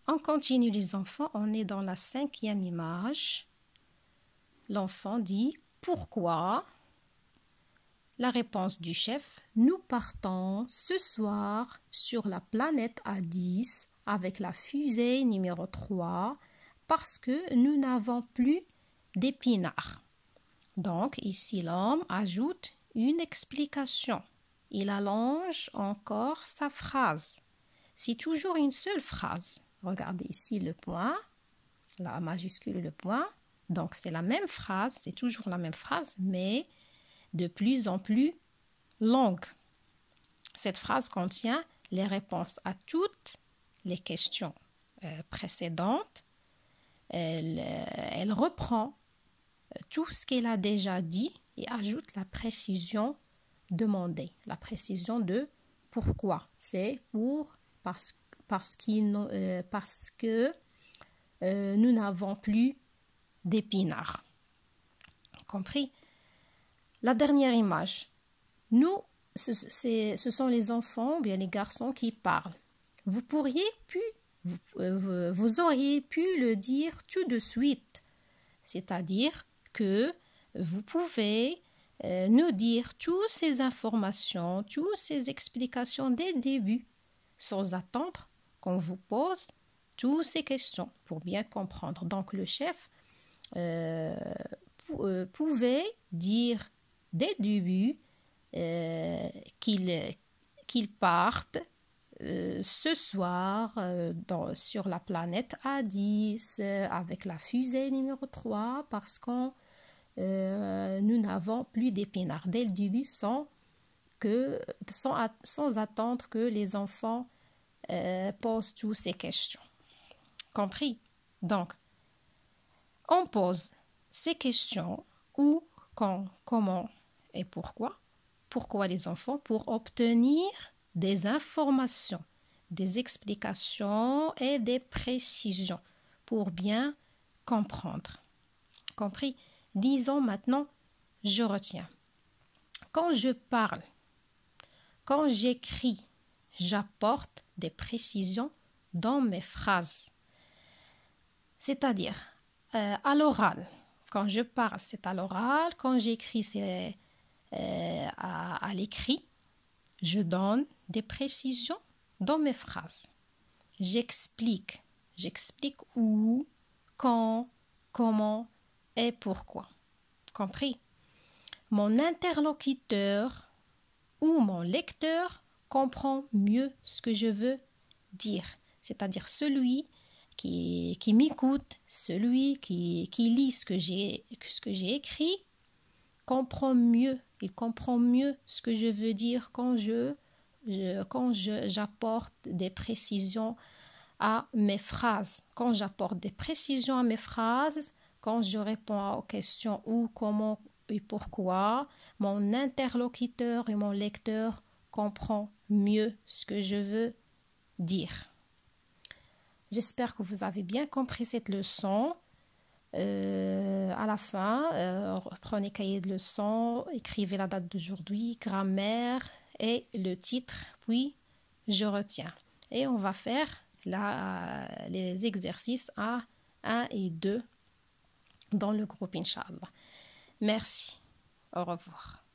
On continue les enfants, on est dans la 5e image. L'enfant dit « Pourquoi ?» La réponse du chef « Nous partons ce soir sur la planète A10 avec la fusée numéro 3 parce que nous n'avons plus d'épinards. » Donc ici l'homme ajoute une explication. Il allonge encore sa phrase. C'est toujours une seule phrase. Regardez ici le point, la majuscule le point. Donc c'est la même phrase, c'est toujours la même phrase, mais de plus en plus longue. Cette phrase contient les réponses à toutes les questions précédentes. Elle reprend tout ce qu'elle a déjà dit et ajoute la précision demandée. La précision de pourquoi. C'est parce que nous n'avons plus d'épinards. Compris? La dernière image. Nous, ce sont les enfants, bien les garçons qui parlent. Vous auriez pu le dire tout de suite. C'est-à-dire que vous pouvez nous dire toutes ces informations, toutes ces explications dès le début, sans attendre qu'on vous pose toutes ces questions pour bien comprendre. Donc le chef pouvait dire dès le début qu'il parte ce soir sur la planète A10 avec la fusée numéro 3 parce que nous n'avons plus d'épinards dès le début sans attendre que les enfants posent toutes ces questions. Compris? Donc, on pose ces questions où, quand, comment et pourquoi. Pourquoi les enfants? Pour obtenir des informations, des explications et des précisions pour bien comprendre. Compris? Disons maintenant, je retiens. Quand je parle, quand j'écris, j'apporte des précisions dans mes phrases. C'est-à-dire, à l'oral. Quand je parle, c'est à l'oral. Quand j'écris, c'est à l'écrit. Je donne des précisions dans mes phrases. J'explique où, quand, comment et pourquoi. Compris? Mon interlocuteur ou mon lecteur comprend mieux ce que je veux dire. C'est-à-dire celui qui m'écoute, celui qui lit ce que j'ai écrit, comprend mieux. Il comprend mieux ce que je veux dire quand j'apporte des précisions à mes phrases. Quand j'apporte des précisions à mes phrases, quand je réponds aux questions où, comment et pourquoi, mon interlocuteur et mon lecteur comprend mieux ce que je veux dire. J'espère que vous avez bien compris cette leçon. À la fin, prenez cahier de leçon, écrivez la date d'aujourd'hui, grammaire et le titre, puis je retiens. Et on va faire les exercices 1 et 2 dans le groupe, Inch'Allah. Merci. Au revoir.